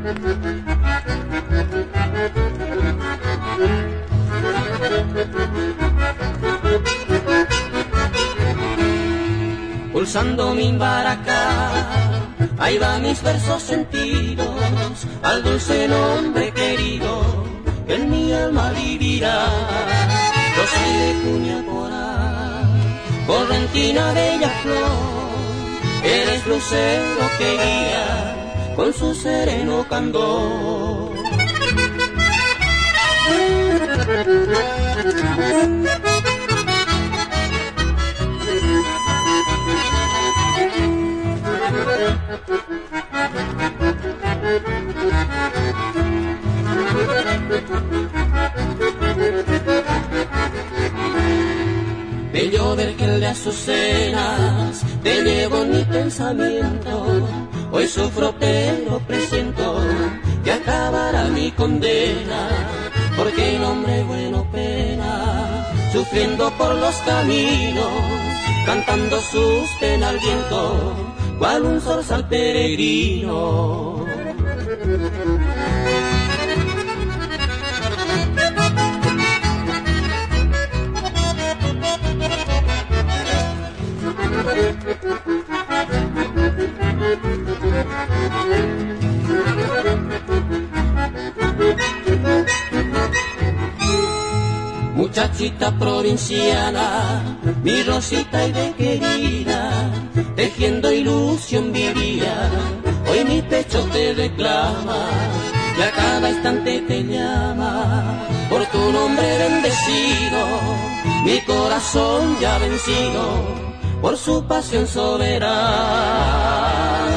Pulsando mi baraca, ahí va mis versos sentidos, al dulce nombre querido, que en mi alma vivirá. Yo soy de Cuñapora, correntina bella flor, eres lucero que guía con su sereno candor. Bello vergel de azucenas, te llevo en mi pensamiento. Hoy sufro pero presiento que acabará mi condena, porque el hombre bueno pena, sufriendo por los caminos, cantando sus penas al viento, cual un zorzal peregrino. Muchachita provinciana, mi rosita y de querida, tejiendo ilusión vivía, hoy mi pecho te reclama, y a cada instante te llama, por tu nombre bendecido, mi corazón ya vencido, por su pasión soberana.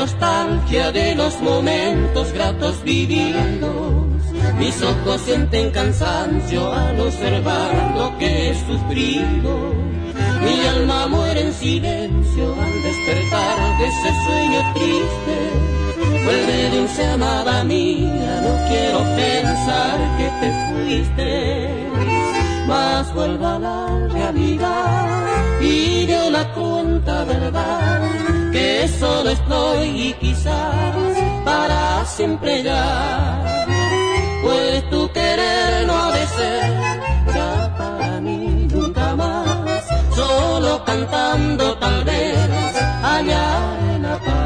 nostalgia de los momentos gratos vividos. Mis ojos sienten cansancio al observar lo que he sufrido. Mi alma muere en silencio al despertar de ese sueño triste. Vuelve dulce amada mía, no quiero pensar que te fuiste. Mas vuelvo a la realidad y dio la cuenta verdad que solo estoy y quizás para siempre ya. Pues tu querer no ha de ser ya para mí nunca más, solo cantando tal vez allá en la paz.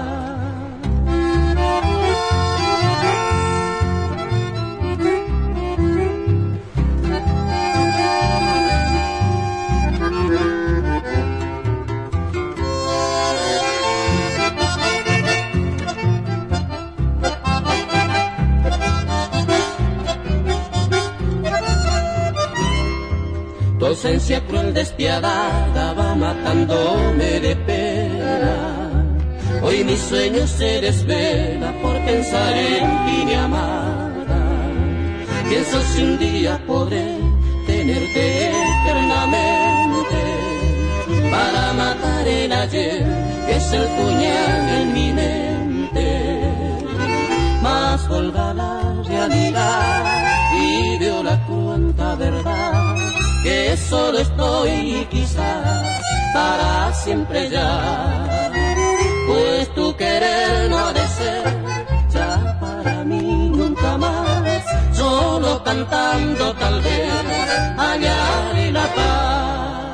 Tu ausencia cruel despiadada va matándome de pena. Hoy mi sueño se desvela por pensar en ti, mi amada. Pienso si un día podré tenerte eternamente para matar el ayer, que es el puñal en mi mente. Mas vuelva a la realidad y veo la cruenta verdad que solo estoy quizás para siempre ya. Pues tu querer no ha de ser ya para mí nunca más, solo cantando tal vez allá en la paz.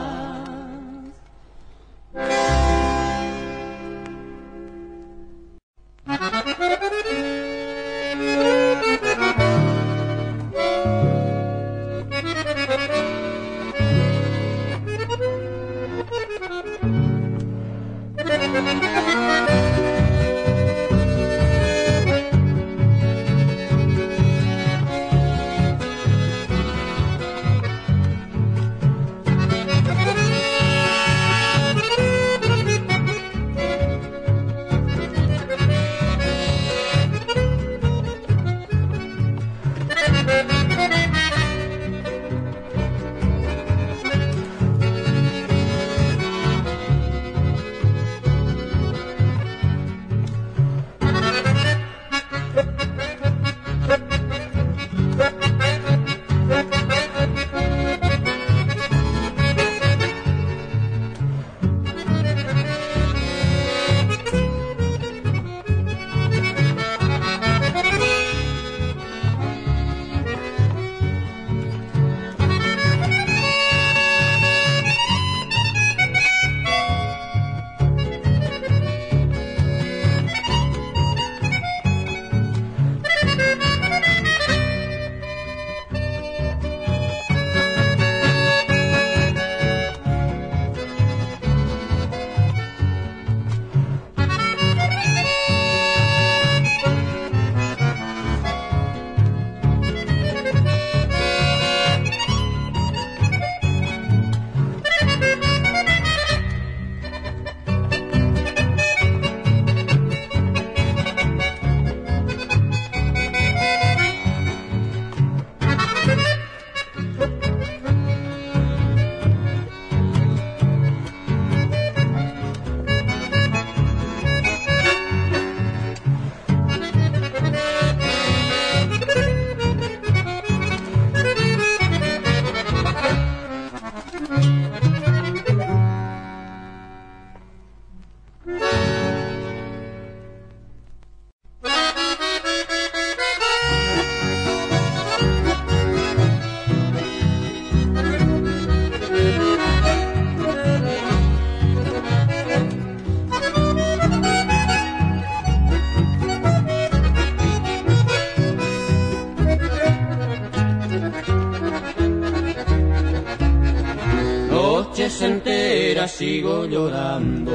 Sigo llorando,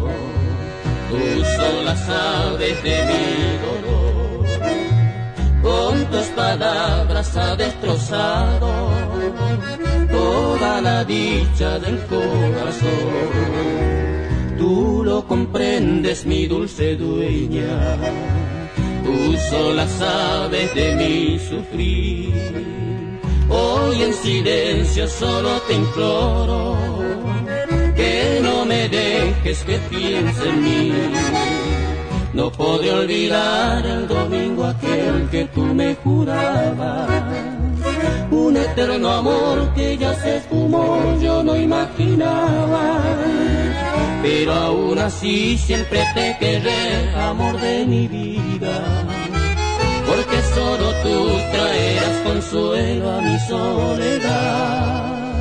tú sola sabes de mi dolor, con tus palabras ha destrozado toda la dicha del corazón. tú lo comprendes, mi dulce dueña. Tú sola sabes de mi sufrir. Hoy en silencio solo te imploro que no me dejes que piense en mí. No podré olvidar el domingo aquel que tú me jurabas. Un eterno amor que ya se esfumó, yo no imaginaba. Pero aún así siempre te querré, amor de mi vida. Porque solo tú traerás consuelo a mi soledad.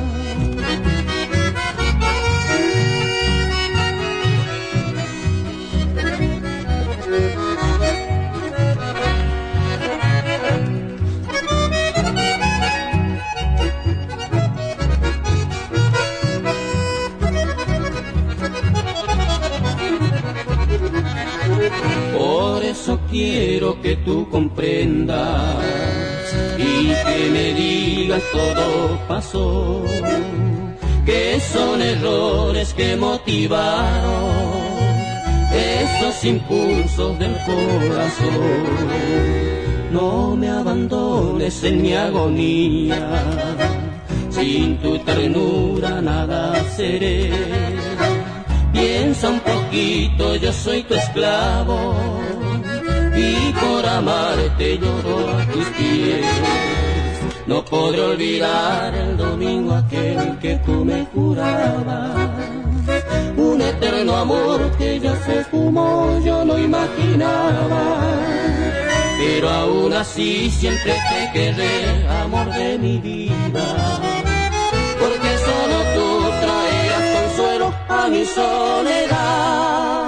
Por eso quiero que tú comprendas y que me digas todo pasó, que son errores que motivaron esos impulsos del corazón. No me abandones en mi agonía, sin tu ternura nada seré. Piensa un poquito, yo soy tu esclavo y por amarte lloro a tus pies. No podré olvidar el domingo aquel que tú me jurabas. Un eterno amor que ya se esfumó, yo no imaginaba. Pero aún así siempre te querré, amor de mi vida. Porque solo tú traerás consuelo a mi soledad.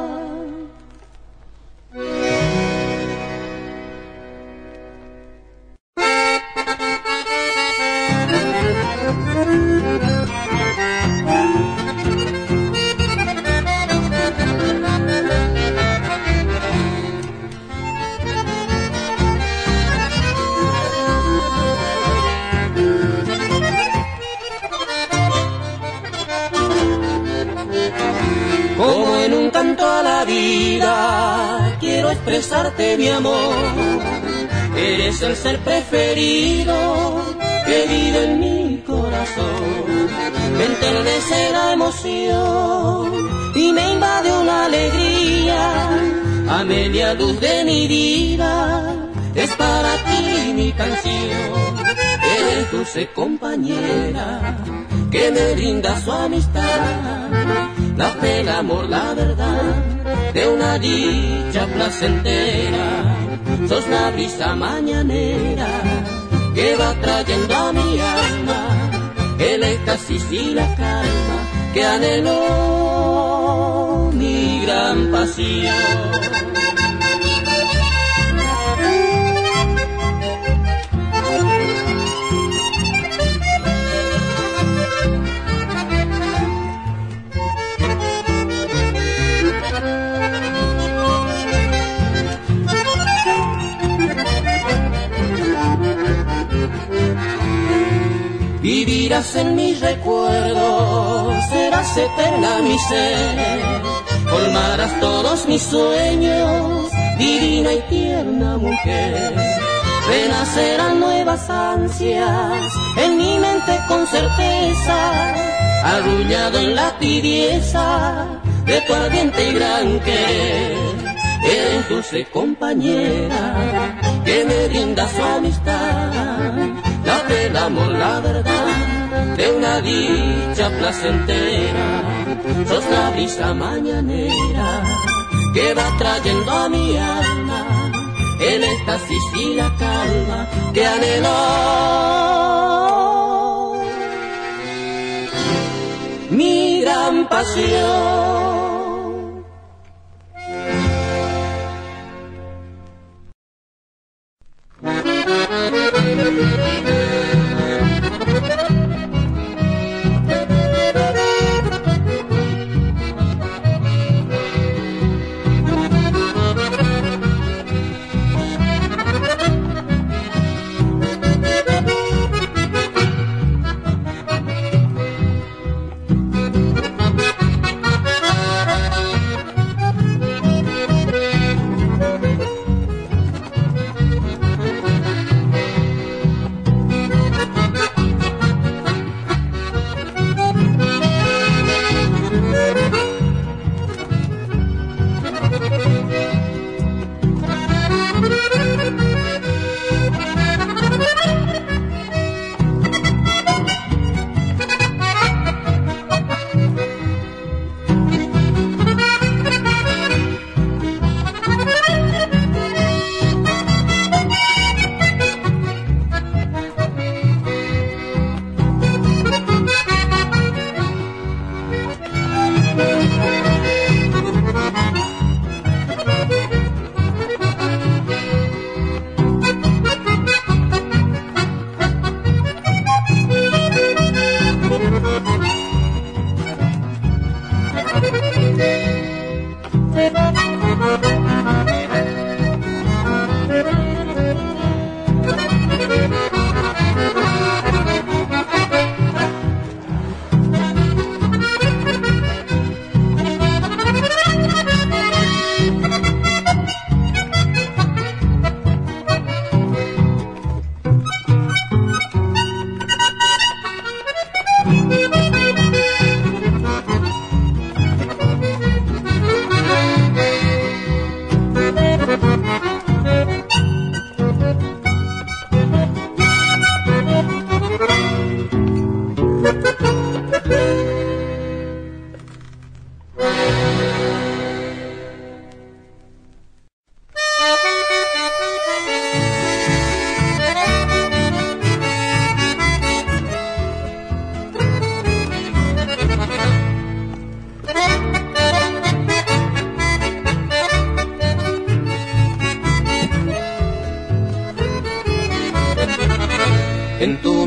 Como en un canto a la vida, quiero expresarte mi amor. Eres el ser preferido que vive en mi corazón. Me enternece la emoción y me invade una alegría. A media luz de mi vida es para ti mi canción. Eres dulce compañera que me brinda su amistad. La fe, el amor, la verdad de una dicha placentera. Sos la brisa mañanera que va trayendo a mi alma el éxtasis y la calma que anheló mi gran pasión. Vivirás en mis recuerdos, serás eterna mi ser, colmarás todos mis sueños, divina y tierna mujer. Renacerán nuevas ansias en mi mente con certeza, arrullado en la tibieza de tu ardiente y gran querer. Eres dulce compañera que me brinda su amistad. La fe, el amor, la verdad de una dicha placentera. Sos la brisa mañanera que va trayendo a mi alma el éxtasis y la calma que anheló mi gran pasión.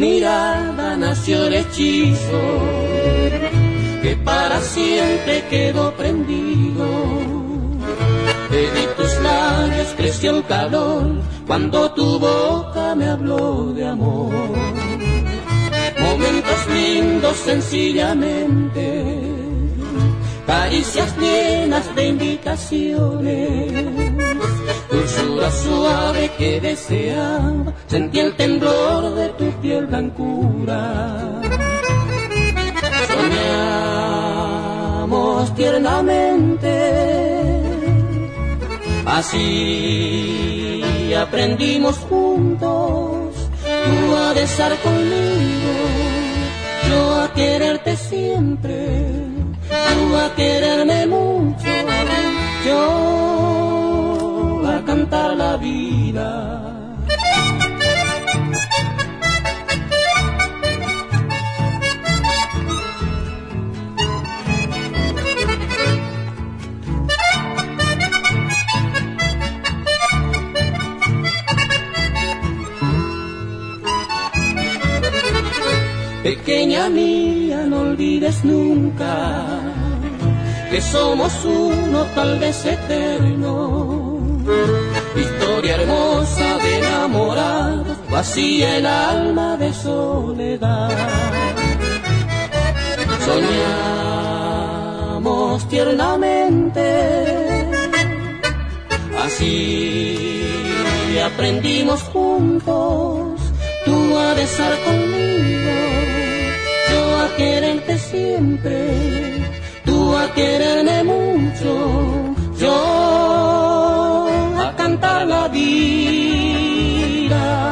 mirada nació el hechizo que para siempre quedó prendido. De tus labios creció el calor cuando tu boca me habló de amor. Momentos lindos sencillamente, caricias llenas de invitaciones, dulzura suave que deseaba, sentí el temblor de tu piel blancura. Soñamos tiernamente, así aprendimos juntos, tú a besar conmigo, yo a quererte siempre, tú a quererme mucho, yo a cantar la vida. Pequeña mía, no olvides nunca que somos uno, tal vez eterno. Historia hermosa de enamorados, vacía el alma de soledad. Soñamos tiernamente, así aprendimos juntos, tú a besar conmigo, yo a quererte siempre, tú a quererme mucho, yo a cantar la vida.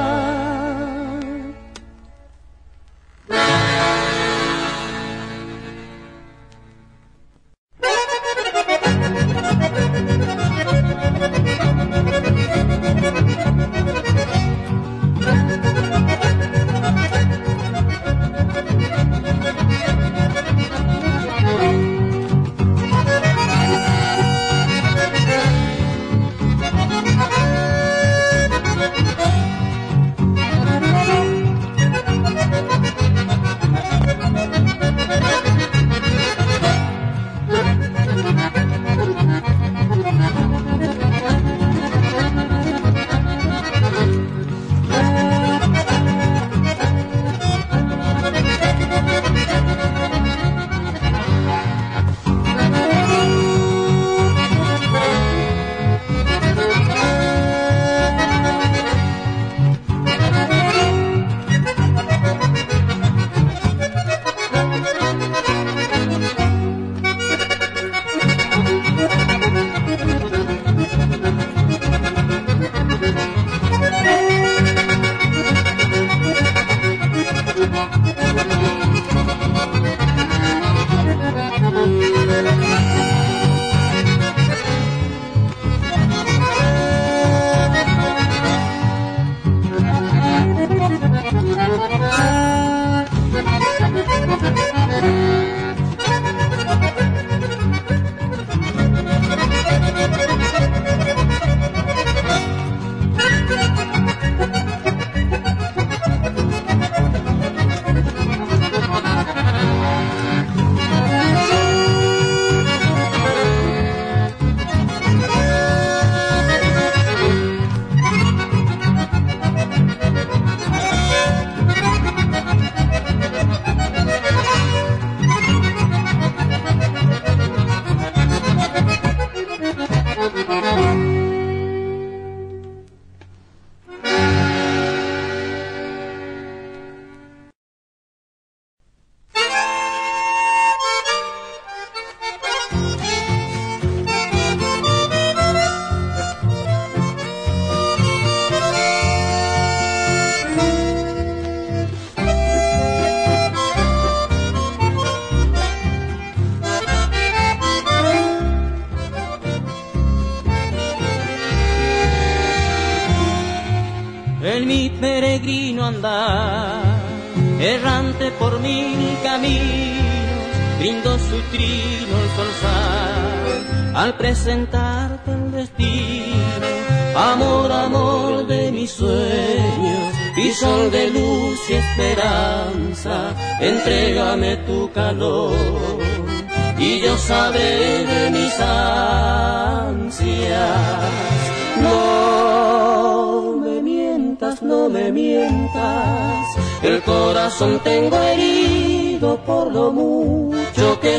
En mi peregrino andar, errante por mil caminos, brindó su trino el solsal al presentarte el destino. Amor, amor de mis sueños, y y sol de luz y esperanza, entrégame tu calor y yo sabré de mis ansias. No me mientas, no me mientas, el corazón tengo herido por lo mucho que he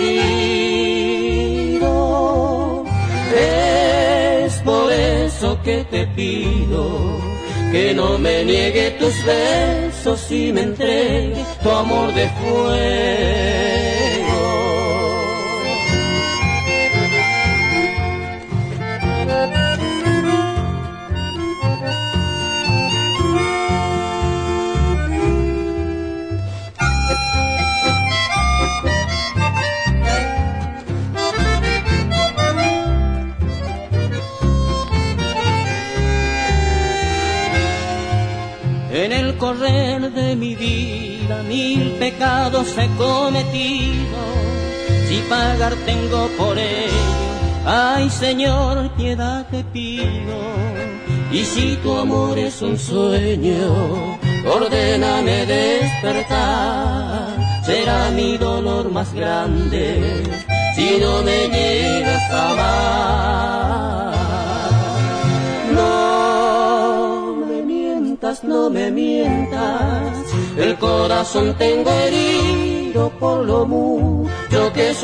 sufrido. Es por eso que te pido que no me niegue tus besos y me entregue tu amor de fuego. En el correr de mi vida 1000 pecados he cometido, si pagar tengo por ello, ay Señor, piedad te pido. Y si tu amor es un sueño, ordéname despertar, será mi dolor más grande si no me llegas a amar. No me mientas, el corazón tengo herido por lo mucho que he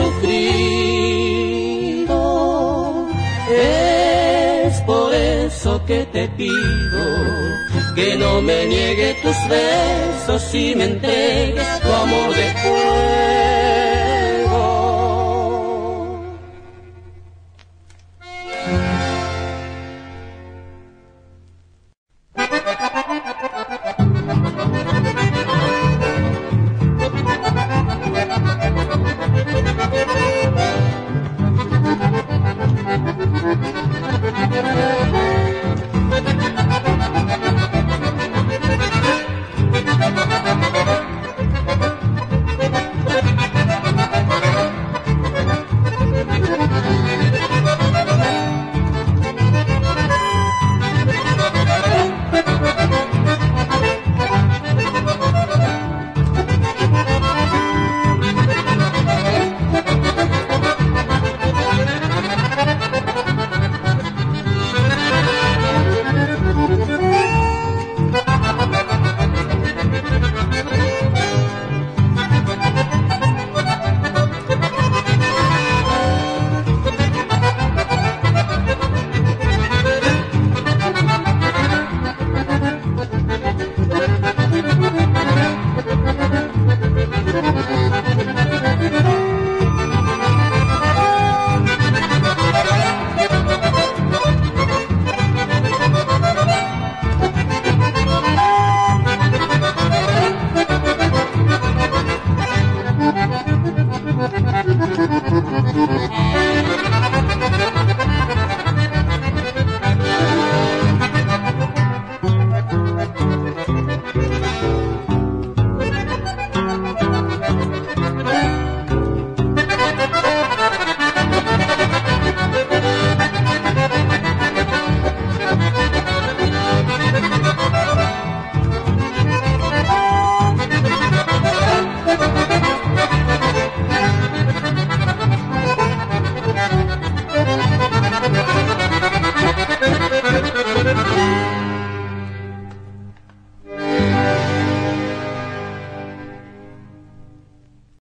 sufrido. Es por eso que te pido que no me niegue tus besos y me entregues tu amor de fuego.